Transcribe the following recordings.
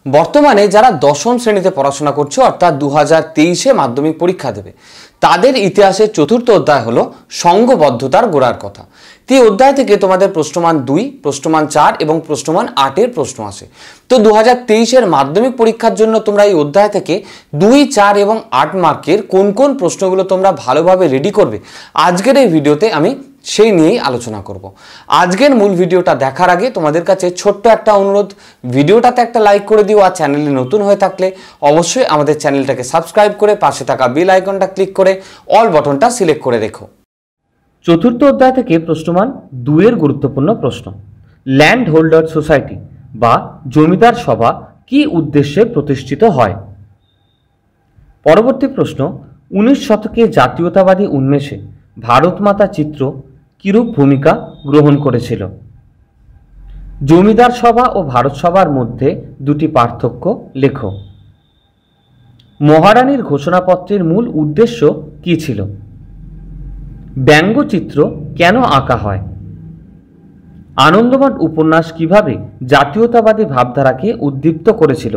বর্তমানে যারা দশম শ্রেণীতে পড়াশোনা করছে অর্থাৎ 2023-এ মাধ্যমিক পরীক্ষা দেবে তাদের ইতিহাসের চতুর্থ অধ্যায় হলো সংঘবদ্ধতার গোড়ার কথা। এই অধ্যায় থেকে তোমাদের প্রশ্নমান 2, প্রশ্নমান 4 এবং প্রশ্নমান 8-এর প্রশ্ন আসে। তো 2023-এর মাধ্যমিক পরীক্ষার জন্য তোমরা এই অধ্যায় থেকে 2, 4 এবং 8 মার্কের কোন কোন প্রশ্নগুলো তোমরা ভালোভাবে রেডি করবে আজকের এই ভিডিওতে আমি সেই নিয়েই আলোচনা করব। আজকের মূল ভিডিওটা দেখার আগে তোমাদের কাছে ছোট্ট একটা অনুরোধ, ভিডিওটাতে একটা লাইক করে দিও, আর চ্যানেলে নতুন হয়ে থাকলে অবশ্যই আমাদের চ্যানেলটাকে সাবস্ক্রাইব করে পাশে থাকা বেল আইকনটা ক্লিক করে অল বাটনটা সিলেক্ট করে রেখো। চতুর্থ অধ্যায় থেকে প্রশ্নমান 2-এর গুরুত্বপূর্ণ প্রশ্ন। ল্যান্ড হোল্ডার সোসাইটি বা জমিদার সভা কি উদ্দেশ্যে প্রতিষ্ঠিত হয়? পরবর্তী প্রশ্ন, 19 শতকে জাতীয়তাবাদী উন্মেষে ভারত মাতা চিত্র কিরূপ ভূমিকা গ্রহণ করেছিল? জমিদার সভা ও ভারত সভার মধ্যে দুটি পার্থক্য লেখো। মহারানীর ঘোষণাপত্রের মূল উদ্দেশ্য কি ছিল? ব্যঙ্গচিত্র কেন আঁকা হয়? আনন্দমঠ উপন্যাস কিভাবে জাতীয়তাবাদী ভাবধারাকে উদ্দীপ্ত করেছিল?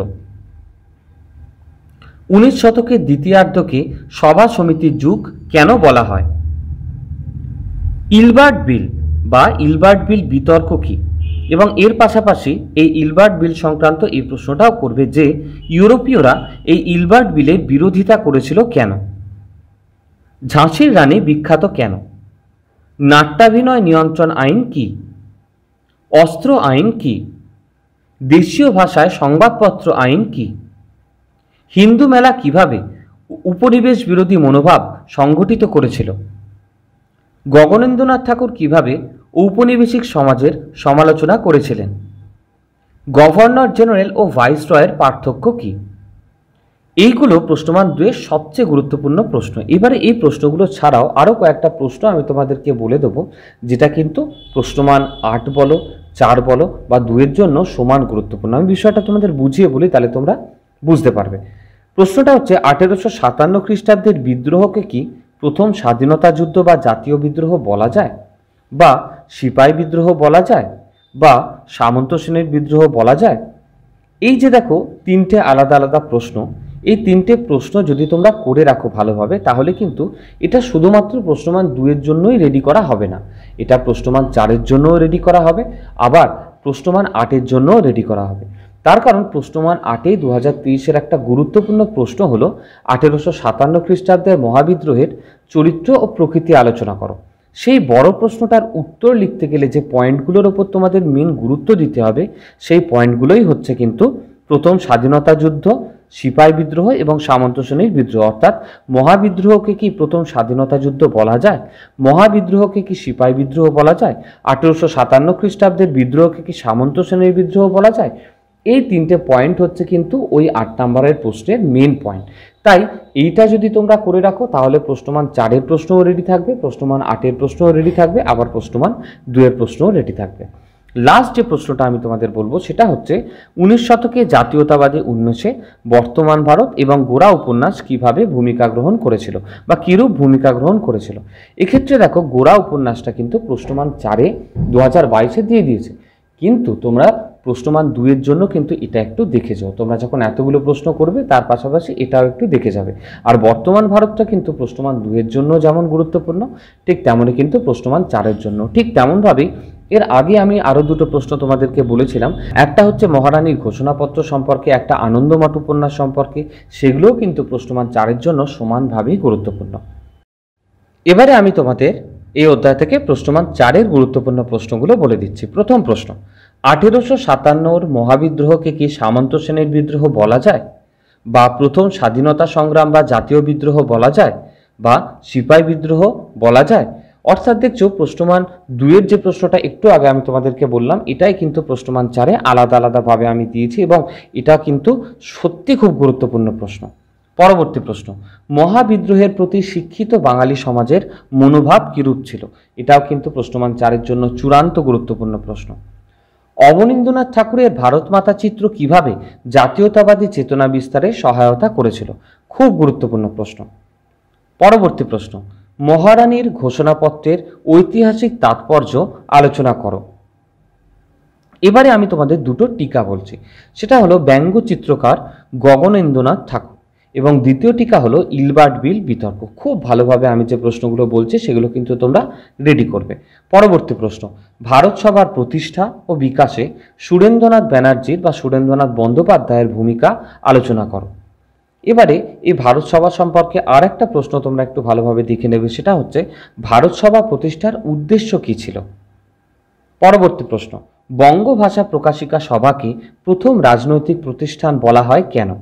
19 শতকের দ্বিতীয়ার্ধকে সভা সমিতির যুগ কেন বলা হয়? ইলবার্ট বিল বা ইলবার্ট বিল বিতর্ক কি? এবং এর পাশাপাশি এই ইলবার্ট বিল সংক্রান্ত এই প্রশ্নটাও করবে যে ইউরোপীয়রা এই ইলবার্ট বিলের বিরোধিতা করেছিল কেন? ঝাঁসির রানী বিখ্যাত কেন? নাট্যাভিনয় নিয়ন্ত্রণ আইন কি? অস্ত্র আইন কি? দেশীয় ভাষায় সংবাদপত্র আইন কি? হিন্দু মেলা কিভাবে উপনিবেশ বিরোধী মনোভাব সংগঠিত করেছিল? গগনেন্দ্রনাথ ঠাকুর কিভাবে ঔপনিবেশিক সমাজের সমালোচনা করেছিলেন? গভর্নর জেনারেল ও ভাইসরয়ের পার্থক্য কি? এইগুলো প্রশ্নমান 2-এর সবচেয়ে গুরুত্বপূর্ণ প্রশ্ন। এবারে এই প্রশ্নগুলো ছাড়াও আরও কয়েকটা প্রশ্ন আমি তোমাদেরকে বলে দেবো, যেটা কিন্তু প্রশ্নমান 8 বলো, 4 বলো বা 2-এর জন্য সমান গুরুত্বপূর্ণ। আমি বিষয়টা তোমাদের বুঝিয়ে বলি, তাহলে তোমরা বুঝতে পারবে। প্রশ্নটা হচ্ছে 1857 খ্রিস্টাব্দের বিদ্রোহকে কি প্রথম স্বাধীনতা যুদ্ধ বা জাতীয় বিদ্রোহ বলা যায়, বা সিপাহী বিদ্রোহ বলা যায়, বা সামন্ত শ্রেণীর বিদ্রোহ বলা যায়? এই যে দেখো তিনটে আলাদা আলাদা প্রশ্ন, এই তিনটে প্রশ্ন যদি তোমরা করে রাখো ভালোভাবে, তাহলে কিন্তু এটা শুধুমাত্র প্রশ্নমান 2-এর জন্যই রেডি করা হবে না, এটা প্রশ্নমান 4-এর জন্যও রেডি করা হবে, আবার প্রশ্নমান 8-এর জন্যও রেডি করা হবে। তার কারণ প্রশ্নমান 8-এ 2023-এর একটা গুরুত্বপূর্ণ প্রশ্ন হলো 1857 খ্রিস্টাব্দের মহাবিদ্রোহের চরিত্র ও প্রকৃতি আলোচনা করো। সেই বড় প্রশ্নটার উত্তর লিখতে গেলে যে পয়েন্টগুলোর ওপর তোমাদের মেন গুরুত্ব দিতে হবে, সেই পয়েন্টগুলোই হচ্ছে কিন্তু প্রথম স্বাধীনতা যুদ্ধ, সিপাহী বিদ্রোহ এবং সামন্ত শ্রেণীর বিদ্রোহ। অর্থাৎ মহাবিদ্রোহকে কি প্রথম স্বাধীনতা যুদ্ধ বলা যায়? মহাবিদ্রোহকে কি সিপাহী বিদ্রোহ বলা যায়? 1857 খ্রিস্টাব্দের বিদ্রোহকে কি সামন্ত শ্রেণীর বিদ্রোহ বলা যায়? এই তিনটে পয়েন্ট হচ্ছে কিন্তু ওই 8 নম্বরের প্রশ্নের মেন পয়েন্ট। তাই এইটা যদি তোমরা করে রাখো, তাহলে প্রশ্নমান 4-এর প্রশ্নও রেডি থাকবে, প্রশ্নমান 8-এর প্রশ্নও রেডি থাকবে, আবার প্রশ্নমান 2-এর প্রশ্নও রেডি থাকবে। লাস্ট যে প্রশ্নটা আমি তোমাদের বলবো সেটা হচ্ছে 19 শতকে জাতীয়তাবাদী উন্মেষে বর্তমান ভারত এবং গোরা উপন্যাস কিভাবে ভূমিকা গ্রহণ করেছিল বা কিরূপ ভূমিকা গ্রহণ করেছিল। এক্ষেত্রে দেখো গোরা উপন্যাসটা কিন্তু প্রশ্নমান 4-এ 2022-এ দিয়ে দিয়েছে, কিন্তু তোমরা প্রশ্নমান 2-এর জন্য কিন্তু এটা একটু দেখে যাও। তোমরা যখন এতগুলো প্রশ্ন করবে তার পাশাপাশি এটাও একটু দেখে যাবে। আর বর্তমান ভারতটা কিন্তু প্রশ্নমান 2-এর জন্য যেমন গুরুত্বপূর্ণ, ঠিক তেমনই কিন্তু প্রশ্নমান 4-এর জন্য। ঠিক তেমনভাবেই এর আগে আমি আরও দুটো প্রশ্ন তোমাদেরকে বলেছিলাম, একটা হচ্ছে মহারানীর ঘোষণাপত্র সম্পর্কে, একটা আনন্দমঠ উপন্যাস সম্পর্কে, সেগুলোও কিন্তু প্রশ্নমান 4-এর জন্য সমানভাবেই গুরুত্বপূর্ণ। এবারে আমি তোমাদের এই অধ্যায় থেকে প্রশ্নমান 4-এর গুরুত্বপূর্ণ প্রশ্নগুলো বলে দিচ্ছি। প্রথম প্রশ্ন, 1857-র মহাবিদ্রোহকে কি সামন্ত শ্রেণীর বিদ্রোহ বলা যায়, বা প্রথম স্বাধীনতা সংগ্রাম বা জাতীয় বিদ্রোহ বলা যায়, বা সিপাহী বিদ্রোহ বলা যায়? অর্থাৎ দেখছো প্রশ্নমান 2-এর যে প্রশ্নটা একটু আগে আমি তোমাদেরকে বললাম, এটাই কিন্তু প্রশ্নমান 4-এ আলাদা আলাদাভাবে আমি দিয়েছি, এবং এটা কিন্তু সত্যি খুব গুরুত্বপূর্ণ প্রশ্ন। পরবর্তী প্রশ্ন, মহাবিদ্রোহের প্রতি শিক্ষিত বাঙালি সমাজের মনোভাব কিরূপ ছিল? এটাও কিন্তু প্রশ্নমান 4-এর জন্য চূড়ান্ত গুরুত্বপূর্ণ প্রশ্ন। অবনীন্দ্রনাথ ঠাকুরের ভারত মাতা চিত্র কিভাবে জাতীয়তাবাদী চেতনা বিস্তারে সহায়তা করেছিল? খুব গুরুত্বপূর্ণ প্রশ্ন। পরবর্তী প্রশ্ন, মহারানীর ঘোষণাপত্রের ঐতিহাসিক তাৎপর্য আলোচনা করো। এবারে আমি তোমাদের দুটো টিকা বলছি, সেটা হলো ব্যঙ্গচিত্রকার গগনেন্দ্রনাথ ঠাকুর এবং দ্বিতীয় টিকা হলো ইলবার্ট বিল বিতর্ক। খুব ভালোভাবে আমি যে প্রশ্নগুলো বলছি সেগুলো কিন্তু তোমরা রেডি করবে। পরবর্তী প্রশ্ন, ভারত সভার প্রতিষ্ঠা ও বিকাশে সুরেন্দ্রনাথ ব্যানার্জির বা সুরেন্দ্রনাথ বন্দ্যোপাধ্যায়ের ভূমিকা আলোচনা করো। এবারে এই ভারত সভা সম্পর্কে আর একটা প্রশ্ন তোমরা একটু ভালোভাবে দেখে নেবে, সেটা হচ্ছে ভারত সভা প্রতিষ্ঠার উদ্দেশ্য কী ছিল। পরবর্তী প্রশ্ন, বঙ্গভাষা প্রকাশিকা সভাকে প্রথম রাজনৈতিক প্রতিষ্ঠান বলা হয় কেন?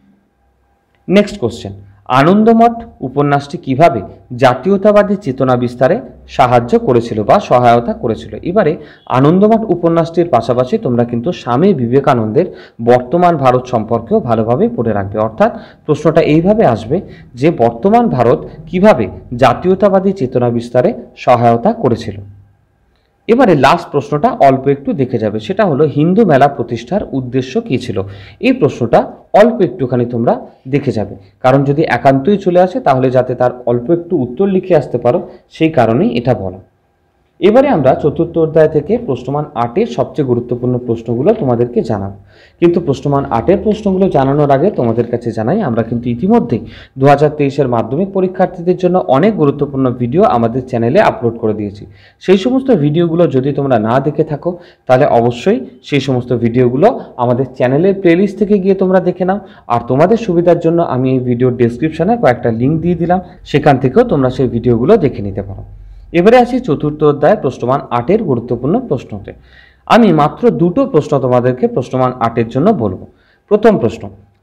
নেক্সট কোশ্চেন, আনন্দমঠ উপন্যাসটি কিভাবে জাতীয়তাবাদী চেতনা বিস্তারে সাহায্য করেছিল বা সহায়তা করেছিল? এবারে আনন্দমঠ উপন্যাসটির পাশাপাশি তোমরা কিন্তু স্বামী বিবেকানন্দের বর্তমান ভারত সম্পর্কেও ভালোভাবে পড়ে রাখবে। অর্থাৎ প্রশ্নটা এইভাবে আসবে যে বর্তমান ভারত কিভাবে জাতীয়তাবাদী চেতনা বিস্তারে সহায়তা করেছিল। এবারে লাস্ট প্রশ্নটা অল্প একটু দেখে যাবে, সেটা হলো হিন্দু মেলা প্রতিষ্ঠার উদ্দেশ্য কী ছিল। এই প্রশ্নটা অল্প একটুখানি তোমরা দেখে যাবে, কারণ যদি একান্তই চলে আসে তাহলে যাতে তার অল্প একটু উত্তর লিখে আসতে পারো সেই কারণেই এটা বলা। এবারে আমরা চতুর্থ অধ্যায় থেকে প্রশ্নমান 8-এর সবচেয়ে গুরুত্বপূর্ণ প্রশ্নগুলো তোমাদেরকে জানাবো। কিন্তু প্রশ্নমান 8-এর প্রশ্নগুলো জানানোর আগে তোমাদের কাছে জানাই, আমরা কিন্তু ইতিমধ্যেই 2023-এর মাধ্যমিক পরীক্ষার্থীদের জন্য অনেক গুরুত্বপূর্ণ ভিডিও আমাদের চ্যানেলে আপলোড করে দিয়েছি। সেই সমস্ত ভিডিওগুলো যদি তোমরা না দেখে থাকো তাহলে অবশ্যই সেই সমস্ত ভিডিওগুলো আমাদের চ্যানেলের প্লেলিস্ট থেকে গিয়ে তোমরা দেখে নাও। আর তোমাদের সুবিধার জন্য আমি এই ভিডিওর ডেসক্রিপশনে কয়েকটা লিঙ্ক দিয়ে দিলাম, সেখান থেকেও তোমরা সেই ভিডিওগুলো দেখে নিতে পারো। এবারে আসি চতুর্থ অধ্যায় প্রশ্নমান 8-এর গুরুত্বপূর্ণ প্রশ্নতে। আমি মাত্র দুটো প্রশ্ন তোমাদেরকে প্রশ্নমান 8-এর জন্য বলবো। প্রথম প্রশ্ন,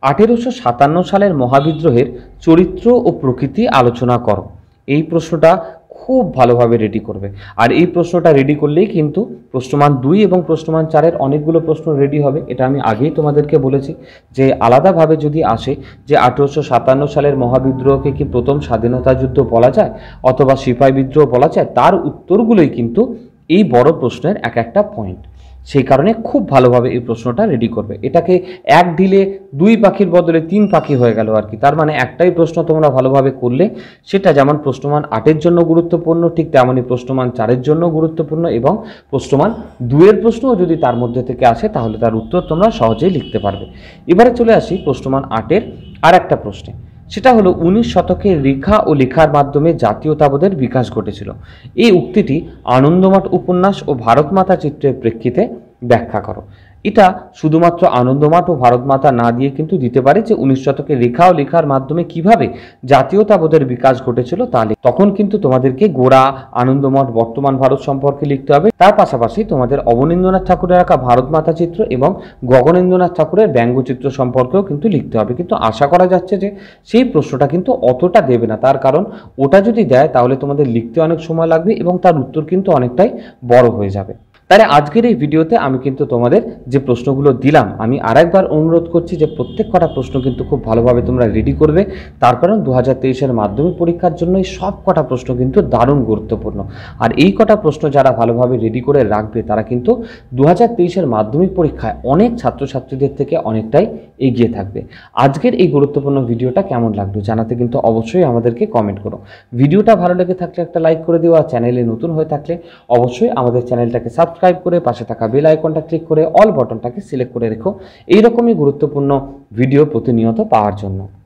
1857 সালের মহাবিদ্রোহের চরিত্র ও প্রকৃতি আলোচনা করো। এই প্রশ্নটা খুব ভালোভাবে রেডি করবে, আর এই প্রশ্নটা রেডি করলেই কিন্তু প্রশ্নমান 2 এবং প্রশ্নমান 4-এর অনেকগুলো প্রশ্ন রেডি হবে। এটা আমি আগেই তোমাদেরকে বলেছি যে আলাদাভাবে যদি আসে যে 1857 সালের মহাবিদ্রোহকে কি প্রথম স্বাধীনতা যুদ্ধ বলা যায় অথবা সিপাহী বিদ্রোহ বলা যায়, তার উত্তরগুলোই কিন্তু এই বড় প্রশ্নের এক একটা পয়েন্ট। সেই কারণে খুব ভালোভাবে এই প্রশ্নটা রেডি করবে। এটাকে এক ঢিলে 2 পাখির বদলে 3 পাখি হয়ে গেল আর কি। তার মানে একটাই প্রশ্ন তোমরা ভালোভাবে করলে সেটা যেমন প্রশ্নমান 8-এর জন্য গুরুত্বপূর্ণ, ঠিক তেমনই প্রশ্নমান 4-এর জন্য গুরুত্বপূর্ণ, এবং প্রশ্নমান 2-এর প্রশ্নও যদি তার মধ্যে থেকে আসে তাহলে তার উত্তর তোমরা সহজেই লিখতে পারবে। এবারে চলে আসি প্রশ্নমান 8-এর আর একটা প্রশ্নে, সেটা হলো 19 শতকে রেখা ও লেখার মাধ্যমে জাতীয়তাবোধের বিকাশ ঘটেছিল। এই উক্তিটি আনন্দমঠ উপন্যাস ও ভারতমাতা চিত্রের প্রেক্ষিতে ব্যাখ্যা করো। এটা শুধুমাত্র আনন্দমঠ ও ভারতমাতা না দিয়ে কিন্তু দিতে পারে যে 19 শতকে রেখা ও লেখার মাধ্যমে কিভাবে জাতীয়তাবোধের বিকাশ ঘটেছিল তা। তখন কিন্তু তোমাদেরকে গোড়া, আনন্দমঠ, বর্তমান ভারত সম্পর্কে লিখতে হবে। তার পাশাপাশি তোমাদের অবনীন্দ্রনাথ ঠাকুরের আঁকা ভারতমাতা চিত্র এবং গগনেন্দ্রনাথ ঠাকুরের ব্যঙ্গচিত্র সম্পর্কেও কিন্তু লিখতে হবে। কিন্তু আশা করা যাচ্ছে যে সেই প্রশ্নটা কিন্তু অতটা দেবে না, তার কারণ ওটা যদি দেয় তাহলে তোমাদের লিখতে অনেক সময় লাগবে এবং তার উত্তর কিন্তু অনেকটাই বড় হয়ে যাবে। তাহলে আজকের এই ভিডিওতে আমি কিন্তু তোমাদের যে প্রশ্নগুলো দিলাম, আমি আরেকবার অনুরোধ করছি যে প্রত্যেক কটা প্রশ্ন কিন্তু খুব ভালোভাবে তোমরা রেডি করবে। তার কারণ 2023-এর মাধ্যমিক পরীক্ষার জন্য এই সব কটা প্রশ্ন কিন্তু দারুণ গুরুত্বপূর্ণ। আর এই কটা প্রশ্ন যারা ভালোভাবে রেডি করে রাখবে তারা কিন্তু 2023-এর মাধ্যমিক পরীক্ষায় অনেক ছাত্রছাত্রীদের থেকে অনেকটাই এগিয়ে থাকবে। আজকের এই গুরুত্বপূর্ণ ভিডিওটা কেমন লাগলো জানাতে কিন্তু অবশ্যই আমাদেরকে কমেন্ট করো। ভিডিওটা ভালো লেগে থাকলে একটা লাইক করে দিও, আর চ্যানেলে নতুন হয়ে থাকলে অবশ্যই আমাদের চ্যানেলটাকে সাবস্ক্রাইব করে পাশে থাকা বেল আইকনটা ক্লিক করে অল বাটনটাকে সিলেক্ট করে রেখো এইরকমই গুরুত্বপূর্ণ ভিডিও প্রতিনিয়ত পাওয়ার জন্য।